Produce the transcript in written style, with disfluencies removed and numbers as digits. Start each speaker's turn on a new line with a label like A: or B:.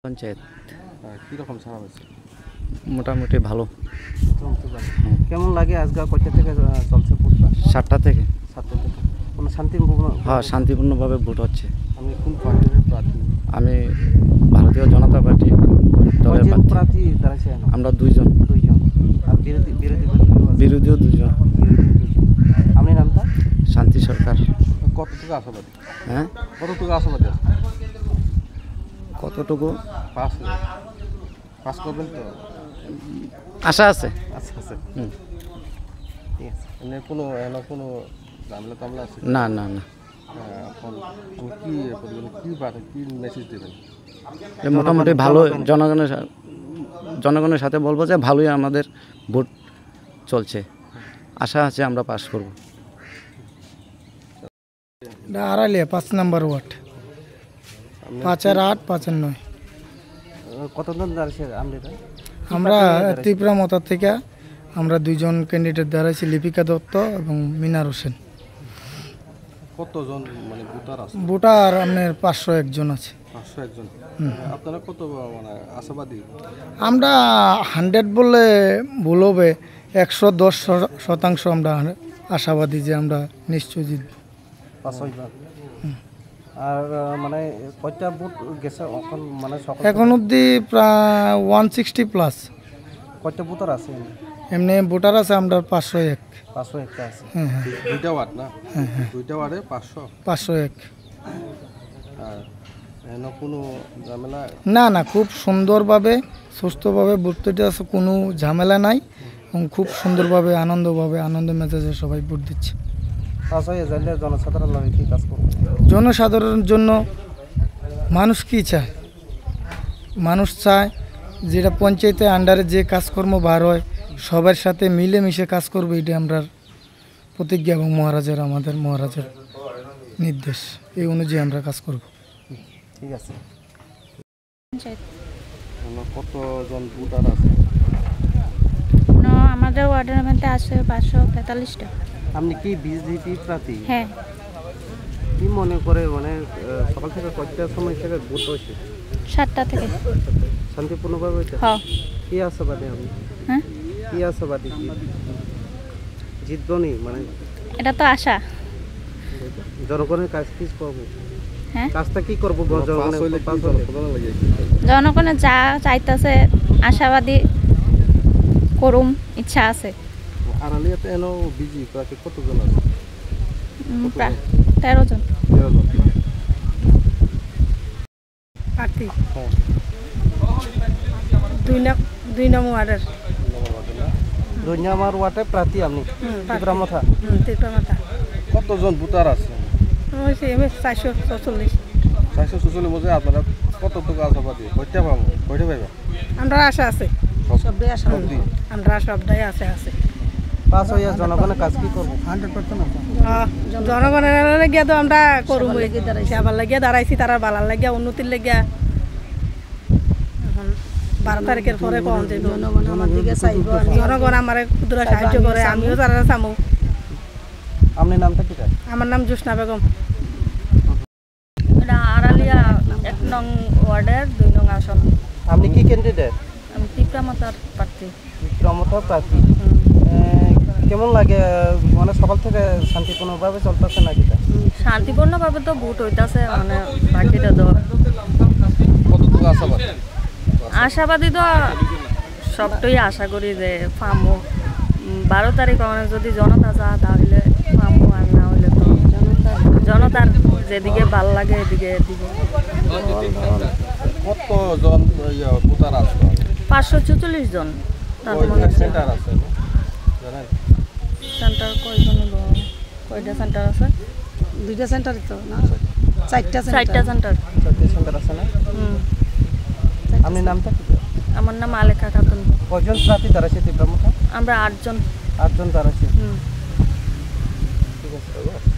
A: পঞ্চায়েত
B: কীরকম সারা হয়েছে?
A: মোটামুটি ভালো।
B: কেমন লাগে আজকে কয়টা থেকে চলছে ভোটটা?
A: 7টা থেকে।
B: 7টা থেকে কোনো শান্তিপূর্ণ?
A: হ্যাঁ, শান্তিপূর্ণভাবে ভোট হচ্ছে।
B: আপনি কোন পার্টির প্রার্থী?
A: আমি ভারতীয় জনতা পার্টি দলের
B: প্রার্থী দাঁড়াইছে?
A: আমরা দুইজন।
B: আর
A: বিরোধীও দুজন।
B: আপনি নামটা?
A: শান্তি সরকার।
B: কতটুকু আশাবাদী?
A: হ্যাঁ,
B: কতটুকু আশাবাদী আছে?
A: কতটুকু
B: পাস করবেন তো?
A: আশা আছে।
B: আচ্ছা আচ্ছা, ঠিক আছে। এনে কোনো ঝামেলা টামলা আছে?
A: না না না,
B: এখন কি মেসেজ দেবেন?
A: মোটামুটি ভালো। জনগণের সাথে বলবো যে ভালোই আমাদের ভোট চলছে, আশা আছে আমরা পাস করব।
C: আড়ালিয়া 5 নম্বর ওয়ার্ড, 5 আর 8, 5 আর 9।
B: কতজন দাঁড়িয়েছে?
C: আমরা তীব্রমতা থেকে আমরা দুইজন ক্যান্ডিডেট দাঁড়াইছি, লিপিকা দত্ত এবং মিনার হোসেন।
B: কতজন মানে ভোটার আছে?
C: ভোটার আপনার 501 জন আছে।
B: 501 জন। আপনারা কত মানে আশাবাদী? আমরা
C: 100 বললে ভুল হবে, 110% আমরা আশাবাদী যে আমরা নিশ্চয় জিতব।
B: 500 জন। আর মানে কয়টা ভোট গেছে এখন? মানে
C: এখন অবধি প্রায় 160 প্লাস।
B: কয়টা ভোটার আছে?
C: এমনি ভোটার আছে আমরা 501।
B: 501 আছে।
C: হ্যাঁ হ্যাঁ,
B: দুইটা ওয়ার্ড না? হ্যাঁ হ্যাঁ, দুইটা ওয়ার্ডে
C: 501।
B: আর এনে কোনো ঝামেলা?
C: না না, খুব সুন্দরভাবে সুস্থভাবে ভোটটা আছে, কোনো ঝামেলা নাই এবং খুব সুন্দরভাবে আনন্দ মেজাজে সবাই ভোট দিচ্ছে।
B: জনসাধারণ কি কাজ করবে?
C: জনসাধারণের জন্য মানুষ কি চায়? মানুষ চায় যেটা পঞ্চায়েতের আন্ডারে যে কাজকর্ম বার হয় সবার সাথে মিলেমিশে কাজ করবে, এটা আমরা প্রতিজ্ঞা এবং আমাদের মহারাজের নির্দেশ, এই অনুযায়ী আমরা কাজ করব।
B: ঠিক আছে। কতজন ভোটার আছে?
D: আমাদের ওয়ার্ডের মধ্যে আছে 545টা।
B: আপনি কি বিজেপি প্রার্থী?
D: হ্যাঁ।
B: কি মনে করে মানে সকাল থেকে কয়টার সময় থেকে ভোট হয়েছে?
D: 7টা থেকে।
B: শান্তিপূর্ণভাবে হয়েছে?
D: হ্যাঁ।
B: কি আশাবাদী আপনি?
D: হ্যাঁ,
B: কি আশাবাদী? জিতবনি মানে?
D: এটা তো আশা।
B: জনগণের কাজ কি করবো?
D: হ্যাঁ,
B: কাজটা কি করবো?
D: জনগণের যা চাইতেছে আশাবাদী করুম, ইচ্ছা আছে।
B: আড়ালিয়াতে এনো বিজি প্রার্থী কতজন আছে?
D: প্রায় 13 জন।
B: 13 জন
C: প্রার্থী
B: হ্যাঁ।
C: 2 নম্বর ওয়ার্ডের।
B: 2 নম্বর ওয়ার্ডে প্রার্থী আপনি? তীব্রমথা। কতজন ভোটার আছে?
C: 444।
B: 444 মধ্যে আপনারা কতটুকু আশাবাদী? কয়টা পাইবা?
C: আমরা আশা আছে, আমরা সবটাই আছে।
B: পাস হইয়া জনগণের কাজ কি করবো?
C: 100% জনগণের লাগিয়া তো আমরা করুম, সেবার লাগিয়া দাঁড়াইছি, তারা বালার লাগিয়া উন্নতির লাগিয়া। এখন 12 তারিখের পরে কম যাইব, জনগণ আমার ক্ষুদ্র সাহায্য করে, আমিও তারা চামু।
B: আপনার নামটা কি?
C: আমার নাম জোসনা বেগম।
D: এটা আড়ালিয়া 1 নং ওয়ার্ডের 2 নং আসন।
B: আপনি কি ক্যান্ডিডেট?
D: আমি তীব্রমতার প্রার্থী।
B: তীব্রমতা প্রার্থী। কেমন লাগে মানে সকাল থেকে শান্তিপূর্ণভাবে চলতেছে নাকি?
D: শান্তিপূর্ণভাবে তো ভোট হইতাছে, মানে বাকিটা তো
B: কতটুকু আশাবাদী?
D: আশাবাদী তো সবটাই আশা করি যে পামো। 12 তারিখ মানে যদি জনতা যা তাহলে পামো, আর না হইলে তো জনতার যেদিকে ভাল লাগে এদিকে দিব।
B: কতজন ভোটার আছে?
D: 544 জন।
B: সেন্টার আছে জানেন?
D: সেন্টার কয়জন? কয়টা সেন্টার আছে?
C: 2টা সেন্টার তো না, 4টা
D: সেন্টার।
B: 4টি সেন্টার আছে না? আপনার নামটা কি?
D: আমার নাম আলেখা খাতুন।
B: কয়জন প্রার্থী দাঁড়াইছে তীব্রমথা?
D: আমরা 8 জন।
B: 8 জন দাঁড়াইছে। ঠিক আছে।